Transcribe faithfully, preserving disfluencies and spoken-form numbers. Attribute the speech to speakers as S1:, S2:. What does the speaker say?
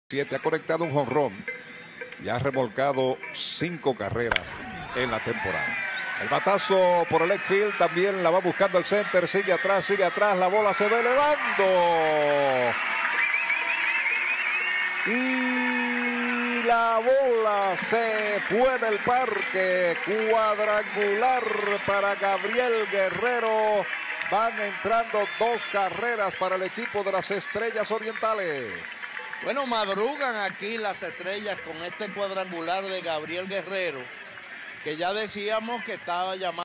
S1: siete ha conectado un jonrón y ha remolcado cinco carreras en la temporada. El batazo por el left field también la va buscando el center, sigue atrás, sigue atrás, la bola se va elevando. Y la bola se fue del parque, cuadrangular para Gabriel Guerrero. Van entrando dos carreras para el equipo de las Estrellas Orientales.
S2: Bueno, madrugan aquí las Estrellas con este cuadrangular de Gabriel Guerrero, que ya decíamos que estaba llamado